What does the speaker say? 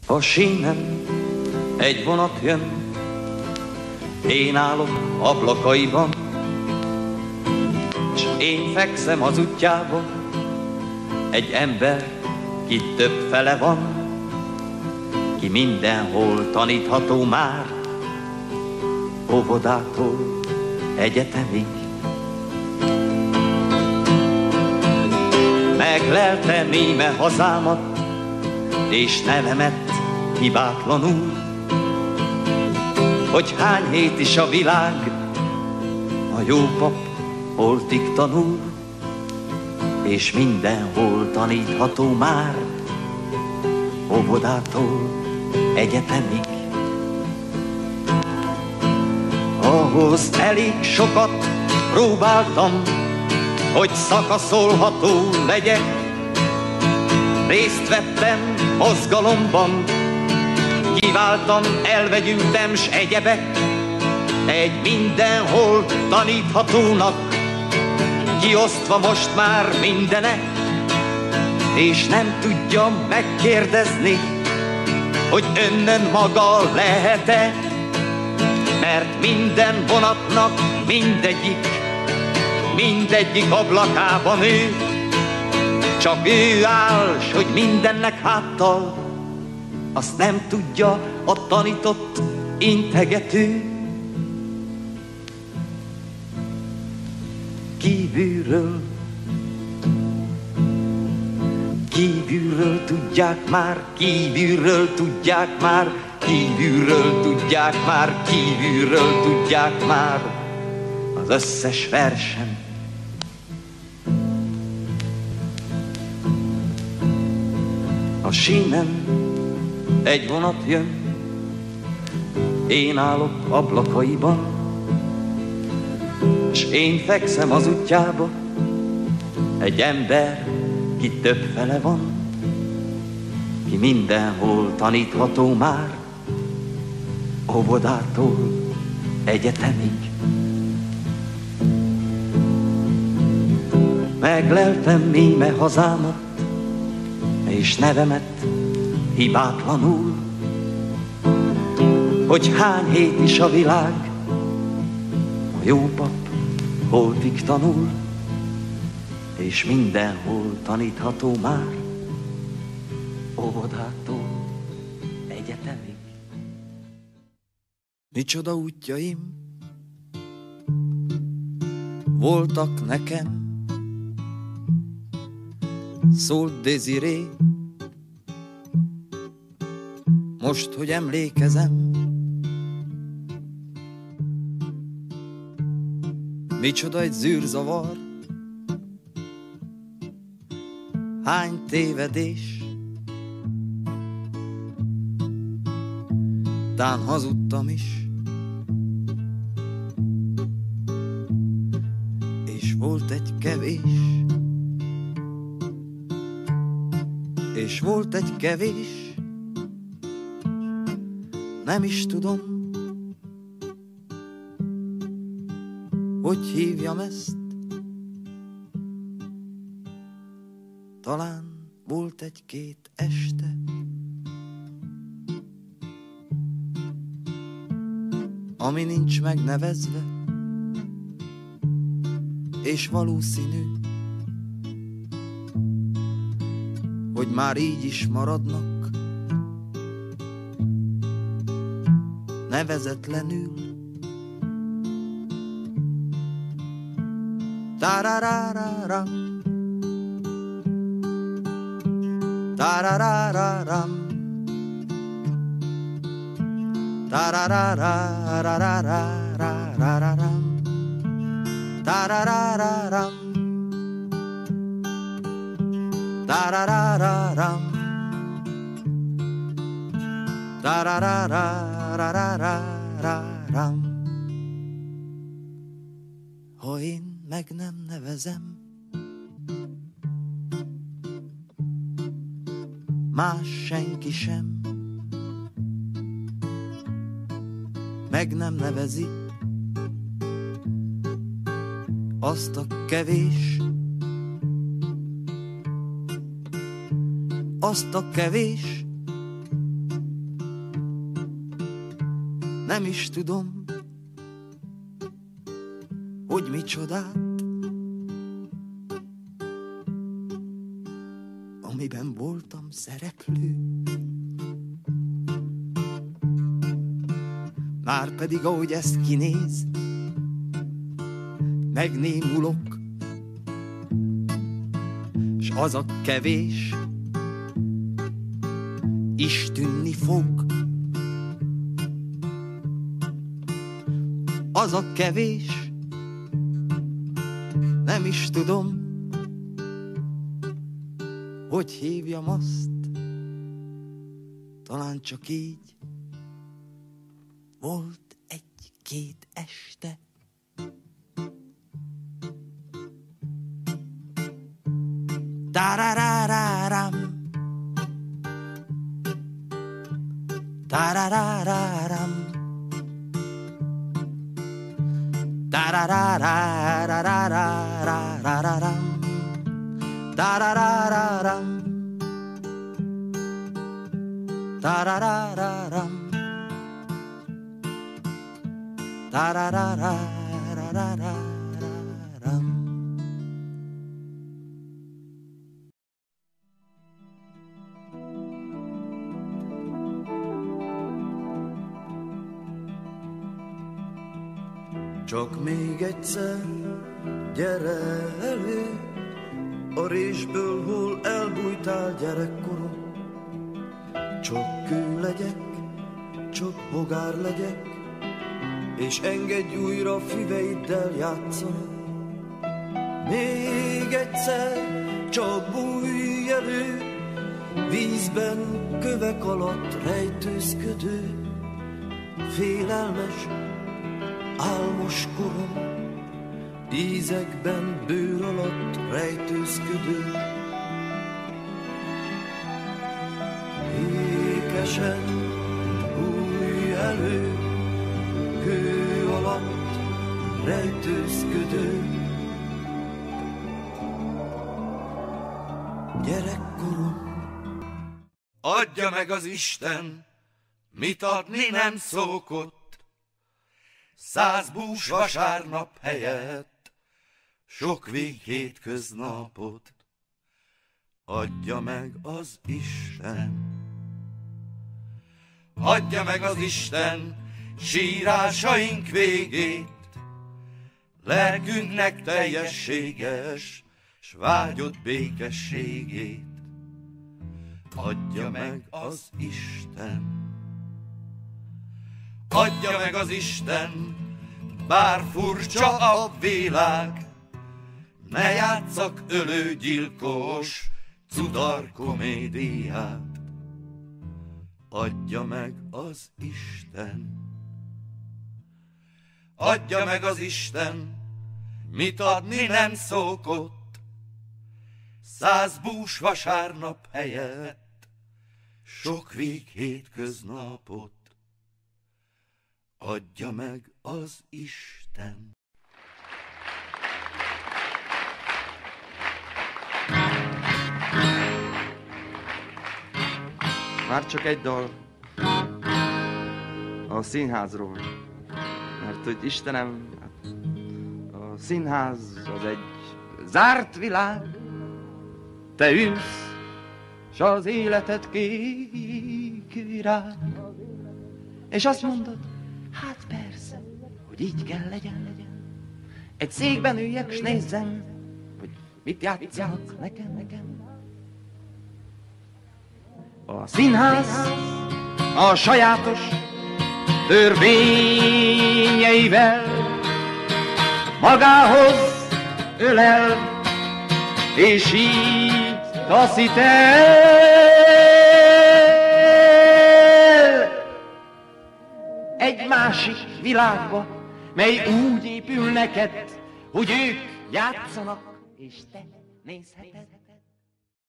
A sínen egy vonat jön, én állok ablakaiban, s én fekszem az útjában, egy ember, ki több fele van, ki mindenhol tanítható már, óvodától egyetemig. Meglelte íme hazámat, és nevemet hibátlanul, hogy hány hét is a világ, a jó pap holtig tanul, és mindenhol tanítható már, óvodától egyetemig. Ahhoz elég sokat próbáltam, hogy szakaszolható legyek. Részt vettem mozgalomban, kiváltam, elvegyültem s egyebek, egy mindenhol taníthatónak, kiosztva most már mindenek, és nem tudja megkérdezni, hogy önnön maga lehet-e, mert minden vonatnak mindegyik ablakában ő, csak ő áll, s hogy mindennek háttal, azt nem tudja a tanított integető. Kívülről tudják már, kívülről tudják már, kívülről tudják már, kívülről tudják már az összes versen. A sínen egy vonat jön, én állok ablakaiban, s én fekszem az útjába, egy ember, ki több fele van, ki mindenhol tanítható már, óvodától egyetemig. Megleltem íme hazámat, és nevemet hibátlanul, hogy hány hét is a világ, a jó pap holtig tanul, és mindenhol tanítható már, óvodától egyetemig. Micsoda útjaim voltak nekem, szólt Désiré, most, hogy emlékezem. Micsoda egy zűrzavar, hány tévedés, tán hazudtam is, és volt egy kevés, és volt egy kevés, nem is tudom, hogy hívjam ezt. Talán volt egy-két este, ami nincs megnevezve, és valószínű, hogy már így is maradnak, nevezetlenül. Tarararam, tarararam, tararararararararam, tararararam, tararararam, tarararararararam. Ha én meg nem nevezem, más senki sem meg nem nevezi azt a kevés, azt a kevés, nem is tudom, hogy micsodát, amiben voltam szereplő. Márpedig ahogy ezt kinéz, megnémulok, s az a kevés is tűnni fog. Az a kevés, nem is tudom, hogy hívjam azt, talán csak így volt egy-két este. Tarararam, tarararam, tararararararararam, tararararam, tararararam, tarararararararam. Csak még egyszer, gyere elő, a résből, hol elbújtál gyerekkorom. Csak kő legyek, csak bogár legyek, és engedj újra füveiddel játszanak. Még egyszer, csak bújj elő, vízben, kövek alatt rejtőzködő, félelmes, álmos korom, ízekben, bőr alatt rejtőzködő. Ékesen bújj elő, kő alatt rejtőzködő. Gyerekkorom, adja meg az Isten, mit adni nem szokott, 100 bús vasárnap helyett, sok vég hétköznapot. Adja meg az Isten, adja meg az Isten sírásaink végét, lelkünknek teljességes, s vágyott békességét. Adja meg az Isten, adja meg az Isten, bár furcsa a világ, ne játsszak ölőgyilkos cudar komédiát. Adja meg az Isten, adja meg az Isten, mit adni nem szokott, 100 bús vasárnap helyett, sok vég hétköznapot. Adja meg az Isten. Már csak egy dal a színházról, mert hogy Istenem, a színház az egy zárt világ, te ülsz, s az életed kék virág, és azt mondod, hát persze, hogy így kell legyen. Egy székben üljek, s nézzem, hogy mit játszanak nekem. A színház a sajátos törvényeivel magához ölel, és így taszít el egy másik világba, mely úgy épül neked, hogy ők játszanak, és te nézheted.